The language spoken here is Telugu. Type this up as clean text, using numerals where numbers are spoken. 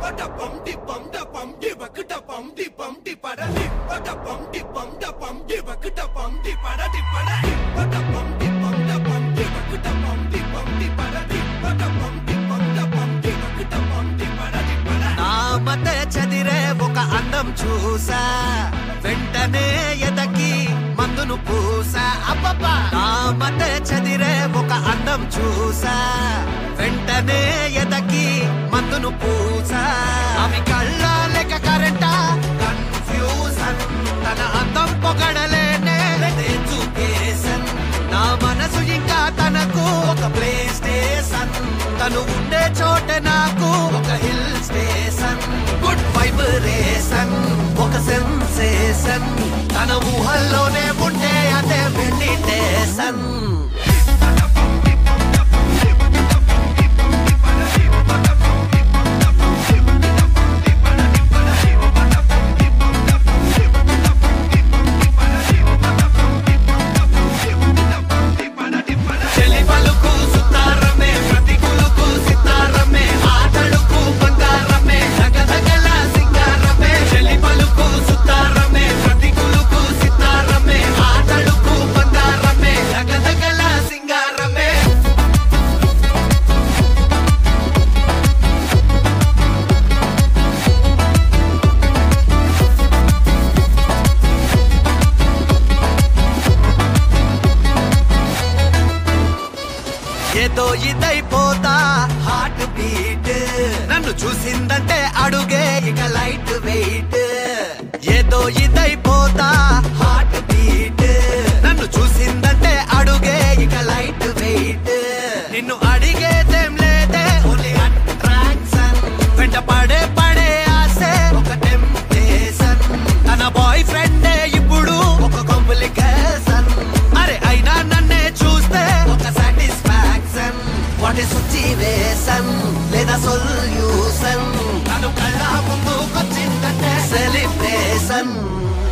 నామతే చదిరే ఒక అందం చూసా వెంటనే ఎదకి మందును పూసా అబ్బబ్బా నామతే చదిరే ఒక అందం చూసా వెంటనే ఎదకి మందును పూసా అవి కళ్ళ లేక కరెంటా కన్ఫ్యూజన్ తన అందం పొగడలేనే ఎడ్యుకేషన్ నా మనసు ఇంకా తనకు ఒక ప్లే స్టేషన్ తను ఉండే చోటే నాకు ఒక హిల్ స్టేషన్ గుడ్ వైబ్రేషన్ ఒక సెన్సేషన్ తన ఊహల్లోనే ఉంటే అదే మెడిటేషన్ ఏదో ఇదైపోతా హార్ట్ బీట్ నన్ను చూసిందంటే అడుగే ఇక లైట్ వెయిట్ ఏదో ఇదైపోతా హార్ట్ బీట్ నన్ను చూసిందంటే అడుగే ఇక లైట్ వెయిట్ నిన్ను అడిగేదేం లేదే ఓన్లీ అట్రాక్షన్ వెంట పడే ఆసే ఒక టెంప్టేషన్ తన బాయ్ ఫ్రెండే ఇప్పుడు ఒక కాంప్లికేషన్ అరే అయినా నన్నే చూస్తే ఒక సాటిస్ఫాక్షన్ వాట్ ఇస్ సిచ్యువేషన్ లేదా సొల్యూషన్ తను కళ్ళ ముందుకొచ్చిందంటే సెలిబ్రేషన్